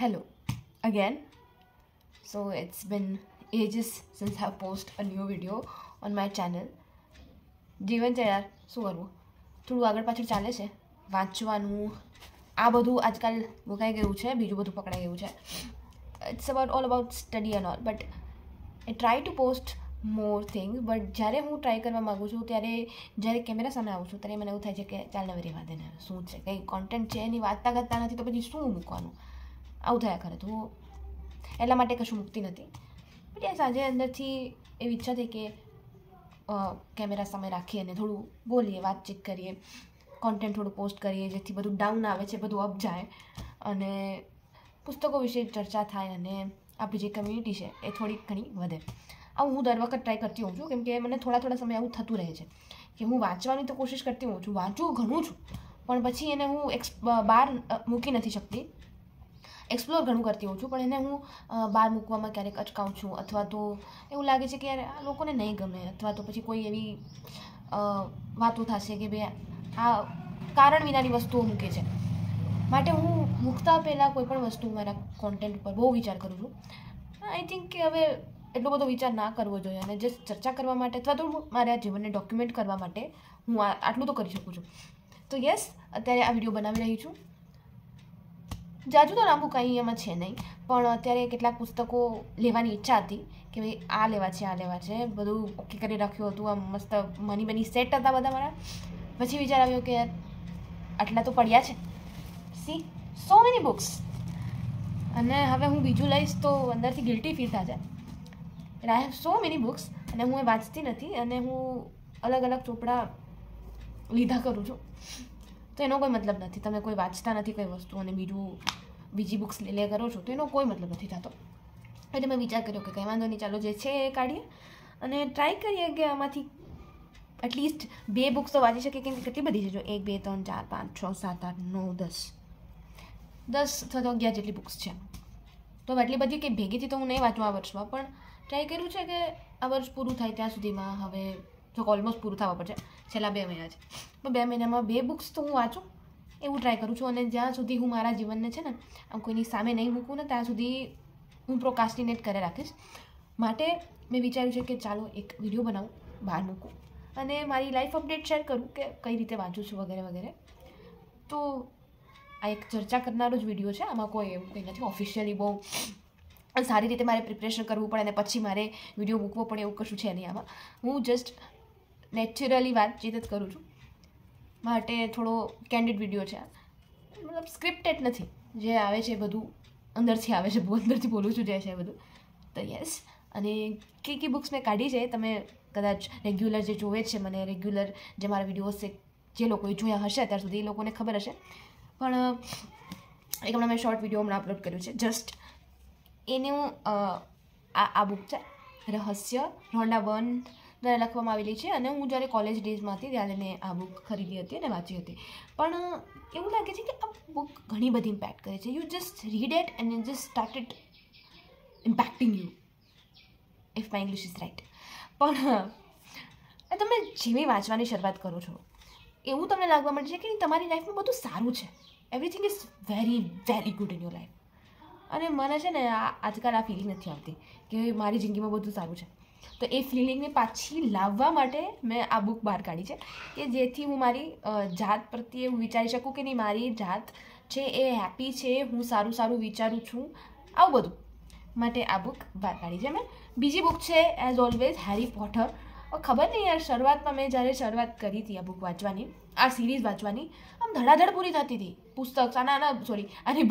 Hello again. So it's been ages since I've posted a new video on my channel. જીવન છે યાર, શું કરવું, થોડું આગળ પાછળ ચાલે છે. વાંચવાનું આ બધું આજકાલ મુકાઈ ગયું છે, બીજું બધું પકડાઈ ગયું છે. It's all about study and all, but I try to post more things. But જ્યારે હું ટ્રાય કરવા માગું છું ત્યારે જ્યારે કેમેરા સામે આવું છું ત્યારે મને એવું થાય છે કે ચાલ નવી રહેવા દે ને, શું છે, કંઈ કોન્ટેન્ટ છે એની વાતતા કરતા નથી તો પછી શું મૂકવાનું, આવું થયા ખરે. તો એટલા માટે કશું મૂકતી નથી. બટ યસ, આજે અંદરથી એવી ઈચ્છા થઈ કે કેમેરા સામે રાખીએ અને થોડું બોલીએ, વાતચીત કરીએ, કોન્ટેન્ટ થોડું પોસ્ટ કરીએ, જેથી બધું ડાઉન આવે છે બધું અપ જાય અને પુસ્તકો વિશે ચર્ચા થાય અને આપણી જે કમ્યુનિટી છે એ થોડીક ઘણી વધે. આવું હું દર વખત ટ્રાય કરતી હોઉં છું, કેમ કે મને થોડા સમય આવું થતું રહે છે કે હું વાંચવાની તો કોશિશ કરતી હોઉં છું, વાંચું ઘણું છું, પણ પછી એને હું બહાર મૂકી નથી શકતી. એક્સપ્લોર ઘણું કરતી હોઉં છું, પણ એને હું બહાર મૂકવામાં ક્યારેક અચકાઉં છું, અથવા તો એવું લાગે છે કે યાર આ લોકોને નહીં ગમે, અથવા તો પછી કોઈ એવી વાતો થશે કે ભાઈ આ કારણ વિનાની વસ્તુઓ મૂકે છે. માટે હું મૂકતા પહેલાં કોઈ પણ વસ્તુ મારા કોન્ટેન્ટ ઉપર બહુ વિચાર કરું છું. આઈ થિંક કે હવે એટલો બધો વિચાર ના કરવો જોઈએ, અને જસ્ટ ચર્ચા કરવા માટે અથવા તો મારા જીવનને ડોક્યુમેન્ટ કરવા માટે હું આટલું તો કરી શકું છું. તો યસ, અત્યારે આ વિડીયો બનાવી રહી છું. જાજુ તો લાંબુ કંઈ એમાં છે નહીં, પણ અત્યારે કેટલાક પુસ્તકો લેવાની ઈચ્છા હતી કે ભાઈ આ લેવા છે, બધું ઓકે કરી રાખ્યું હતું, આમ મસ્ત મની સેટ હતા બધા મારા. પછી વિચાર આવ્યો કે યાર આટલા તો પડ્યા છે, સી સો મેની બુક્સ, અને હવે હું બીજું લઈશ તો અંદરથી ગિલ્ટી ફીલ થશે. એટલે I have so many books, અને હું એ વાંચતી નથી, અને હું અલગ ચોપડા લીધા કરું છું. તો એનો કોઈ મતલબ નથી, તમે કોઈ વાંચતા નથી કોઈ વસ્તુ અને બીજી બુક્સ લે કરો છો તો એનો કોઈ મતલબ નથી થતો. એટલે મેં વિચાર કર્યો કે કંઈ વાંધો નહીં, ચાલો જે છે એ કાઢીએ અને ટ્રાય કરીએ કે આમાંથી એટલીસ્ટ 2 બુક્સ તો વાંચી શકીએ, કેમ કે કેટલી બધી છે, જો 1 2 3 4 5 6 7 8 9 10 અથવા તો 11 જેટલી બુક્સ છે. તો એટલી બધી કે ભેગીથી તો હું નહીં વાંચું આ વર્ષમાં, પણ ટ્રાય કર્યું છે કે આ વર્ષ પૂરું થાય ત્યાં સુધીમાં, હવે જો ઓલમોસ્ટ પૂરું થવા પડશે, છેલ્લા 2 મહિના છે, તો 2 મહિનામાં 2 બુક્સ તો હું વાંચું એવું ટ્રાય કરું છું. અને જ્યાં સુધી હું મારા જીવનને છે ને આમ કોઈની સામે નહીં મૂકું ને ત્યાં સુધી હું પ્રોકાસ્ટિનેટ કરી રાખીશ. માટે મેં વિચાર્યું છે કે ચાલો એક વિડીયો બનાવું, બહાર મૂકું અને મારી લાઈફ અપડેટ શેર કરું કે કઈ રીતે વાંચું છું વગેરે વગેરે. તો આ એક ચર્ચા કરનારો જ વિડીયો છે, આમાં કોઈ એવું કંઈ નથી ઓફિશિયલી બહુ સારી રીતે મારે પ્રિપરેશન કરવું પડે અને પછી મારે વિડીયો મૂકવો પડે એવું કશું છે નહીં આમાં. હું જસ્ટ નેચરલી વાતચીત જ કરું છું, માટે થોડો કેન્ડિડ વિડીયો છે, મતલબ સ્ક્રિપ્ટેડ નથી, જે આવે છે બધું અંદરથી આવે છે, બહુ અંદરથી બોલું છું જે છે બધું. તો યસ, અને કઈ બુક્સ મેં કાઢી છે, તમે કદાચ રેગ્યુલર જે જોવે છે મને, રેગ્યુલર જે મારા વિડીયોઝ છે, જે લોકોએ જોયા હશે અત્યાર સુધી એ લોકોને ખબર હશે, પણ એક હમણાં મેં શોર્ટ વિડીયો અપલોડ કર્યું છે જસ્ટ એનું. આ બુક છે રહસ્ય, રોન્ડા બર્ન દ્વારા લખવામાં આવેલી છે, અને હું જ્યારે કોલેજ ડેઝમાં હતી ત્યારે મેં આ બુક ખરીદી હતી અને વાંચી હતી. પણ એવું લાગે છે કે આ બુક ઘણી બધી ઇમ્પેક્ટ કરે છે. You just read it and you just started impacting you, if my English is right. પણ તમે જેવી વાંચવાની શરૂઆત કરો છો એવું તમને લાગવા માંડે છે કે તમારી લાઈફમાં બધું સારું છે, everything is very good in your life. અને મને છે ને આજકાલ આ ફિલિંગ નથી આવતી કે મારી જિંદગીમાં બધું સારું છે. તો એ ફિલિંગને પાછી લાવવા માટે મેં આ બુક બહાર કાઢી છે, કે જેથી હું મારી જાત પ્રત્યે એવું વિચારી શકું કે નહીં, મારી જાત છે એ હેપી છે, હું સારું વિચારું છું, આવું બધું માટે આ બુક બહાર કાઢી છે મેં. બીજી બુક છે એઝ ઓલવેઝ હેરી પોટર. ખબર નહીં યાર, શરૂઆતમાં મેં જ્યારે શરૂઆત કરી હતી આ બુક વાંચવાની, આ સિરીઝ વાંચવાની, આમ ધડાધડ પૂરી થતી હતી. આની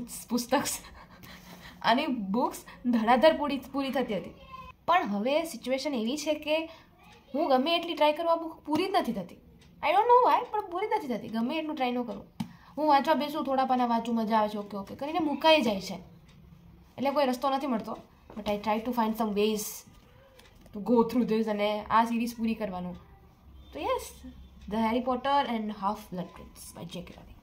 બુક્સ ધડાધડ પૂરી થતી હતી. પણ હવે સિચ્યુએશન એવી છે કે હું ગમે એટલી ટ્રાય કરવા બુક પૂરી જ નથી થતી. આઈ ડોન્ટ નો વાય, પણ પૂરી નથી થતી. ગમે એટલું ટ્રાય ન કરું, હું વાંચવા બેસું, થોડા પાના વાંચું, મજા આવે છે, ઓકે કરીને મુકાઈ જાય છે. એટલે કોઈ રસ્તો નથી મળતો, but I try to find some ways to go through this અને આ સિરીઝ પૂરી કરવાનું. તો yes, the Harry Potter and Half Blood Prince by J K. Rowling.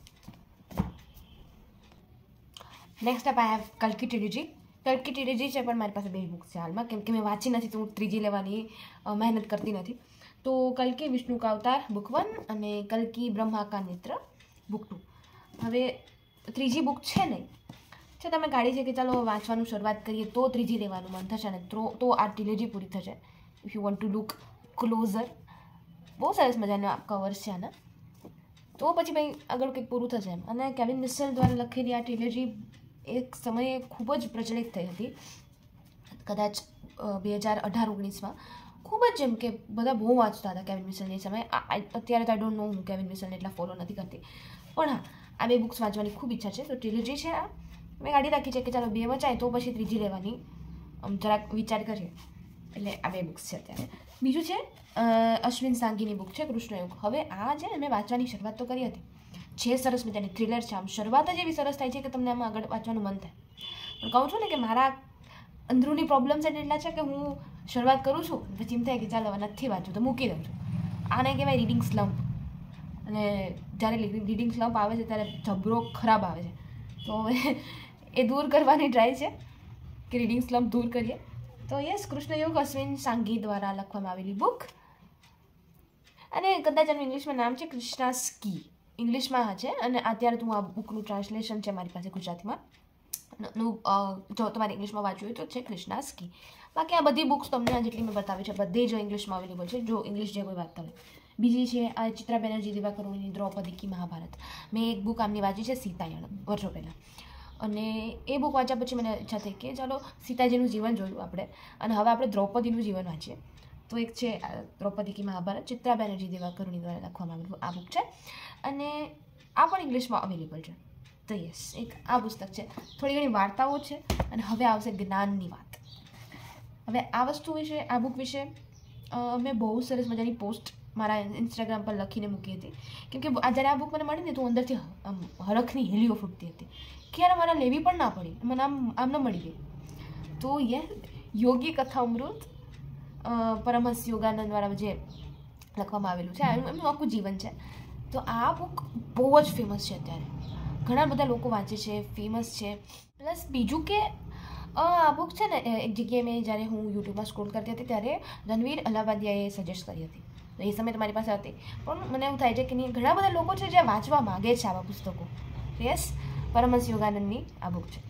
Next up I have કલ્કી ટ્રિલોજી છે, પણ મારી પાસે 2 બુક્સ છે હાલમાં, કેમ કે મેં વાંચી નથી તો હું ત્રીજી લેવાની મહેનત કરતી નથી. તો કલ્કી વિષ્ણુ કા અવતાર બુક 1 અને કલ્કી બ્રહ્મા કા નેત્ર બુક 2. હવે ત્રીજી બુક છે છે તમે કાઢી છે કે ચાલો વાંચવાનું શરૂઆત કરીએ તો ત્રીજી લેવાનું મન થશે અને તો આ ટ્રિલોજી પૂરી થશે. If you want to look closer, બહુ સરસ મજાના કવર્સ છે આના. તો પછી ભાઈ આગળ કંઈક પૂરું થશે એમ. અને કેવિન મિસ્ટલ દ્વારા લખેલી આ ટ્રિલોજી એક સમયે ખૂબ જ પ્રચલિત થઈ હતી, કદાચ 2018-19માં. ખૂબ જ જેમ કે બધા બહુ વાંચતા હતા કેવિન મિસ્ટલની સમયે. અત્યારે તો આઈ ડોન્ટ નો, હું કેવિન મિસ્ટલને એટલા ફોલો નથી કરતી, પણ હા, આ 2 બુક્સ વાંચવાની ખૂબ ઈચ્છા છે. તો ટ્રિલોજી છે આ મેં કાઢી રાખી છે કે ચાલો 2 વચાય તો પછી ત્રીજી લેવાની જરાક વિચાર કરીએ. એટલે આ 2 બુક્સ છે અત્યારે. બીજું છે અશ્વિન સાંગીની બુક છે કૃષ્ણયુગ. હવે આ છે ને મેં વાંચવાની શરૂઆત તો કરી હતી, છે સરસ મજાની થ્રિલર છે. આમ શરૂઆત જ એવી સરસ થાય છે કે તમને આમાં આગળ વાંચવાનું મન થાય. પણ કહું છું ને કે મારા અંદરૂની પ્રોબ્લેમ્સ એટલા છે કે હું શરૂઆત કરું છું પછી એમ થાય કે ચાલો હવે નથી વાંચવું તો મૂકી દઉં છું. આને કહેવાય રીડિંગ સ્લમ્પ. અને જ્યારે રીડિંગ સ્લમ્પ આવે છે ત્યારે જબરો ખરાબ આવે છે. તો હવે એ દૂર કરવાની ટ્રાય છે કે રીડિંગ સ્લમ્પ દૂર કરીએ. તો યસ, કૃષ્ણયુગ અશ્વિન સાંગી દ્વારા લખવામાં આવેલી બુક. અને કદાચ આનું ઇંગ્લિશમાં નામ છે કૃષ્ણાસ કી, ઇંગ્લિશમાં છે. અને અત્યારે તું આ બુકનું ટ્રાન્સલેશન છે મારી પાસે ગુજરાતીમાં. જો તમારે ઇંગ્લિશમાં વાંચવું હોય તો છે કૃષ્ણાસ કી. બાકી આ બધી બુક્સ તમને જેટલી મેં બતાવી છે બધી જ ઇંગ્લિશમાં અવેલેબલ છે, જો ઇંગ્લિશ જે કોઈ વાંચતા હોય. બીજી છે આ ચિત્રા બેનર્જી દિવાકરુણીની દ્રૌપદી કી મહાભારત. મેં એક બુક આમની વાંચી છે સીતાયણ વર્ષો પહેલાં. અને એ બુક વાંચ્યા પછી મને ઈચ્છા થઈ કે ચાલો સીતાજીનું જીવન જોયું આપણે અને હવે આપણે દ્રૌપદીનું જીવન વાંચીએ. તો એક છે દ્રૌપદી કી મહાભારત, ચિત્રા બેનર્જી દિવાકરુણી દ્વારા લખવામાં આવેલું આ બુક છે. અને આ પણ ઇંગ્લિશમાં અવેલેબલ છે. તો યસ, એક આ પુસ્તક છે. થોડી ઘણી વાર્તાઓ છે અને હવે આવશે જ્ઞાનની વાત. હવે આ વસ્તુ વિશે, આ બુક વિશે મેં બહુ સરસ મજાની પોસ્ટ મારા ઇન્સ્ટાગ્રામ પર લખીને મૂકી હતી. કેમ કે જ્યારે આ બુક મને મળી ને તો અંદરથી હરખની હેલીઓ ફૂટતી હતી કે યાર મારા લેવી પણ ના પડી, મને આમ ન મળી ગઈ. તો યોગી કથા અમૃત પરમહંસ યોગાનંદ દ્વારા જે લખવામાં આવેલું છે, એમનું આખું જીવન છે. તો આ બુક બહુ જ ફેમસ છે અત્યારે, ઘણા બધા લોકો વાંચે છે, ફેમસ છે. પ્લસ બીજું કે આ બુક છે ને એક જગ્યાએ મેં જ્યારે હું યુટ્યુબમાં સ્ક્રોલ કરતી હતી ત્યારે રણવીર અલાહાબાદિયાએ સજેસ્ટ કરી હતી. તો એ સમયે તમારી પાસે હતી, પણ મને એવું થાય છે કે નહીં, ઘણા બધા લોકો છે જે વાંચવા માગે છે આવા પુસ્તકો. યસ, પરમહંસ યોગાનંદની આ બુક છે.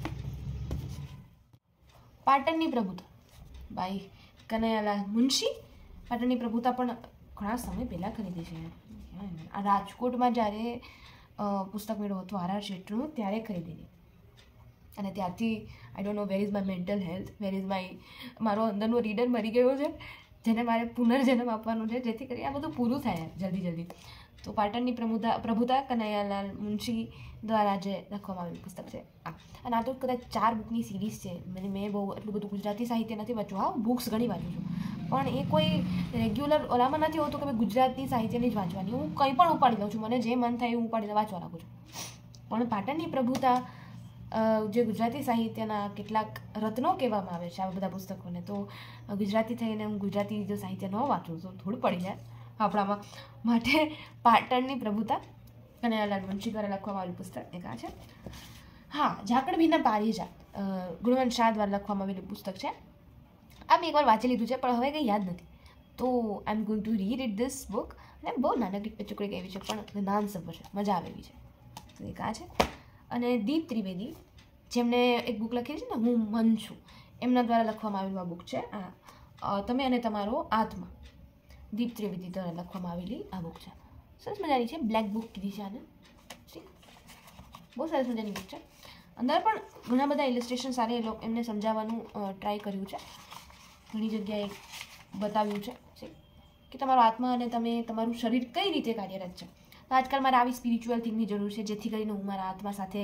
પાટણની પ્રભુતા બાય કનૈયાલાલ મુનશી. પાટણની પ્રભુતા પણ ઘણા સમય પહેલાં ખરીદી છે. આ રાજકોટમાં જ્યારે પુસ્તક મેળો હતો RR શેઠનું ત્યારે ખરીદેલી. અને ત્યારથી I don't know where is my mental health, where is મારો અંદરનો રીડર મરી ગયો છે જેને મારે પુનર્જન્મ આપવાનું છે, જેથી કરી આ બધું પૂરું થાય જલ્દી. તો પાટણની પ્રભુતા કનૈયાલાલ મુનશી દ્વારા જે લખવામાં આવેલું પુસ્તક છે આ. અને આ તો કદાચ 4 બુકની સિરીઝ છે. મેં બહુ એટલું બધું ગુજરાતી સાહિત્ય નથી વાંચ્યું. હા, બુક્સ ઘણી વાંચું છું, પણ એ કોઈ રેગ્યુલર ઓલામાં નથી હોતું કે મેં ગુજરાતી સાહિત્યની જ વાંચવાની. હું કંઈ પણ ઉપાડી લઉં છું, મને જે મન થાય એવું ઉપાડીને વાંચવા લાગું છું. પણ પાટણની પ્રભુતા જે ગુજરાતી સાહિત્યના કેટલાક રત્નો કહેવામાં આવે છે આ બધા પુસ્તકોને, તો ગુજરાતી થઈને હું ગુજરાતી જો સાહિત્ય ન વાંચું તો થોડું પડી જાય આપણામાં. માટે પાટણની પ્રભુતા કનૈયાલાલ મુનશી દ્વારા લખવામાં આવેલું પુસ્તક એક આ છે. હા, ઝાકળ ભીના પારિજાત ગુણવંત શાહ દ્વારા લખવામાં આવેલું પુસ્તક છે. આ મેં એકવાર વાંચી લીધું છે પણ હવે કંઈ યાદ નથી. તો I am going to read this book. અને બહુ નાનકડી ટુકડી એવી છે પણ જ્ઞાન સભર છે, મજા આવે એવી છે. તો એક આ છે. અને દીપ ત્રિવેદી જેમણે એક બુક લખી છે ને હું મન છું, એમના દ્વારા લખવામાં આવેલું આ બુક છે આ તમે અને તમારો આત્મા. દીપ ત્રિવેદી દ્વારા લખવામાં આવેલી આ બુક છે. સરસ મજાની છે, બ્લેક બુક કીધી છે આને. બહુ સરસ મજાની બુક છે. અંદર પણ ઘણા બધા ઇલિસ્ટ્રેશન સાથે એમને સમજાવવાનું ટ્રાય કર્યું છે. ઘણી જગ્યાએ બતાવ્યું છે કે તમારો આત્મા અને તમારું શરીર કઈ રીતે કાર્યરત છે. તો આજકાલ મારે આવી સ્પિરિચ્યુઅલ થિંગની જરૂર છે જેથી કરીને હું મારા આત્મા સાથે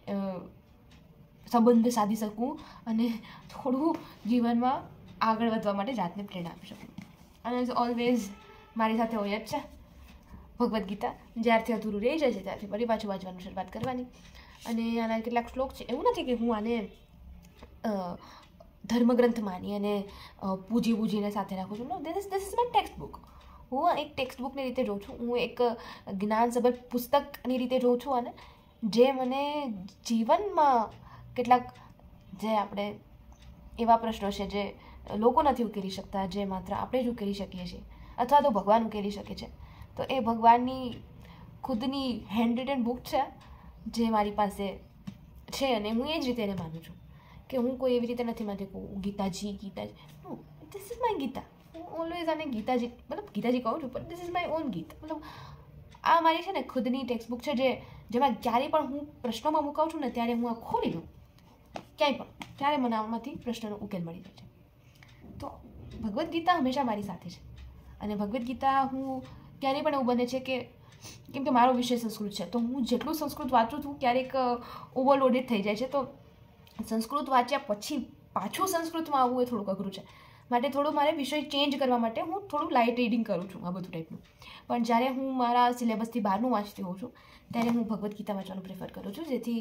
સંબંધ સાધી શકું અને થોડું જીવનમાં આગળ વધવા માટે જાતને પ્રેરણા આપી શકું. અને ઓલવેઝ મારી સાથે હોય જ છે ભગવદ્ ગીતા. જ્યારથી અધૂરું રહી જાય છે ત્યારથી ફરી પાછું વાંચવાનું શરૂઆત કરવાની. અને આના કેટલાક શ્લોક છે. એવું નથી કે હું આને ધર્મગ્રંથ માની અને પૂજીને સાથે રાખું છું. No, this is my textbook. હું એક ટેક્સ્ટ બુકની રીતે જોઉં છું, હું એક જ્ઞાનસભર પુસ્તકની રીતે જોઉં છું. અને જે મને જીવનમાં કેટલાક જે આપણે એવા પ્રશ્નો છે જે લોકો નથી ઉકેલી શકતા, જે માત્ર આપણે જ ઉકેલી શકીએ છીએ, અથવા તો ભગવાન ઉકેલી શકે છે. તો એ ભગવાનની ખુદની હેન્ડ રિટન બુક છે જે મારી પાસે છે અને હું એ જ રીતે એને માનું છું કે હું કોઈ એવી રીતે નથી માનતી કે Gitaji no, this is my Gita. હું ઓલવેઝ આને ગીતાજી મતલબ ગીતાજી કહું છું, પણ ધીસ ઇઝ માય ઓન ગીત. મતલબ આ મારી છે ને ખુદની ટેક્સ્ટબુક છે, જેમાં ક્યારેય પણ હું પ્રશ્નોમાં મુકાવું છું ને ત્યારે હું આ ખોલી દઉં ક્યાંય પણ, ત્યારે મને આમાંથી પ્રશ્નનો ઉકેલ મળી જાય છે. તો ભગવદ્ ગીતા હંમેશા મારી સાથે છે. અને ભગવદ્ ગીતા હું ક્યારેય પણ એવું બને છે કે કેમ કે મારો વિષય સંસ્કૃત છે, તો હું જેટલું સંસ્કૃત વાંચું છું ક્યારેક ઓવરલોડેડ થઈ જાય છે. તો સંસ્કૃત વાંચ્યા પછી પાછું સંસ્કૃતમાં આવવું એ થોડુંક અઘરું છે. માટે થોડું મારે વિષય ચેન્જ કરવા માટે હું થોડું લાઇટ રીડિંગ કરું છું, આ બધું ટાઈપનું. પણ જ્યારે હું મારા સિલેબસથી બહારનું વાંચતી હોઉં છું ત્યારે હું ભગવદ્ ગીતા વાંચવાનું પ્રેફર કરું છું, જેથી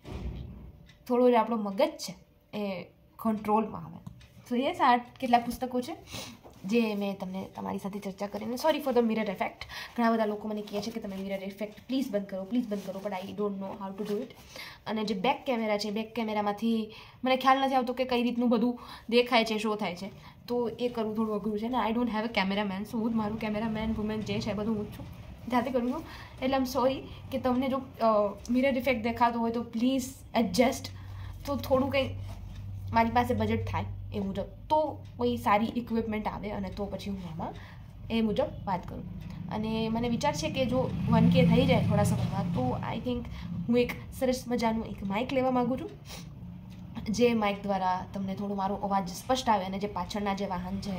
થોડો જે આપણો મગજ છે એ કંટ્રોલમાં આવે. તો યસ, આ કેટલાક પુસ્તકો છે જે મેં તમને તમારી સાથે ચર્ચા કરીને. Sorry for the mirror effect. ઘણા બધા લોકો મને કહે છે કે તમે મિરર ઇફેક્ટ પ્લીઝ બંધ કરો, but I don't know how to do it. અને જે બેક કેમેરા છે, બેક કેમેરામાંથી મને ખ્યાલ નથી આવતો કે કઈ રીતનું બધું દેખાય છે, શો થાય છે, તો એ કરવું થોડું અઘરું છે. ને I don't have a cameraman, so હું જ મારું કેમેરામેન વુમેન જે છે બધું હું જ છું, જાતે કરું છું. એટલે આમ સોરી કે તમને જો મિરર ઇફેક્ટ દેખાતો હોય તો પ્લીઝ એડજસ્ટ. તો થોડું કંઈ મારી પાસે બજેટ થાય એ મુજબ તો કોઈ સારી ઇક્વિપમેન્ટ આવે અને તો પછી હું એમાં એ મુજબ વાત કરું. અને મને વિચાર છે કે જો 1K થઈ જાય થોડા સમયમાં તો આઈ થિંક હું એક સરસ મજાનું એક માઇક લેવા માગું છું, જે માઇક દ્વારા તમને થોડો મારો અવાજ સ્પષ્ટ આવે અને જે પાછળના જે વાહન છે,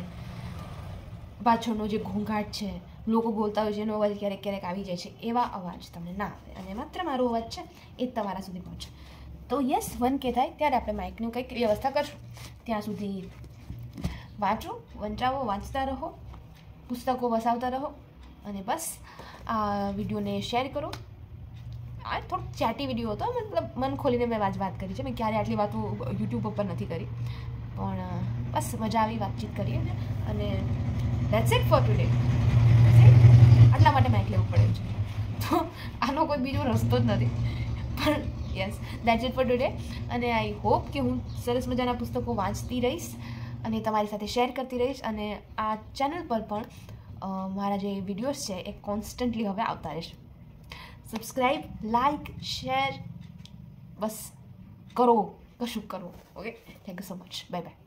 પાછળનો જે ઘોંઘાટ છે, લોકો બોલતા હોય છે એનો અવાજ ક્યારેક ક્યારેક આવી જાય છે, એવા અવાજ તમને ના આવે અને માત્ર મારો અવાજ છે એ તમારા સુધી પહોંચે. તો યસ, 1K થાય ત્યારે આપણે માઇકનું કંઈક વ્યવસ્થા કરશું. ત્યાં સુધી વાંચો, વંચાવો, વાંચતા રહો, પુસ્તકો વસાવતા રહો અને બસ આ વિડીયોને શેર કરો. આ થોડુંક ચેટી વિડીયો હતો, મતલબ મન ખોલીને મેં વાત કરી છે. મેં ક્યારે આટલી વાતો યુટ્યુબ ઉપર નથી કરી, પણ બસ મજા આવી વાતચીત કરીએ અને દેટ્સ ઇટ ફોર ટુડે. આટલા માટે માઇક લેવું પડે છે, તો આનો કોઈ બીજો રસ્તો જ નથી. પણ yes, that's it for today. અને આઈ હોપ કે હું સરસ મજાના પુસ્તકો વાંચતી રહીશ અને તમારી સાથે શેર કરતી રહીશ. અને આ ચેનલ પર પણ મારા જે વિડીયોઝ છે એ કોન્સ્ટન્ટલી હવે આવતા રહેશે. સબસ્ક્રાઈબ, લાઇક, શેર બસ કરો, કશું કરો. Okay, thank you so much. Bye by.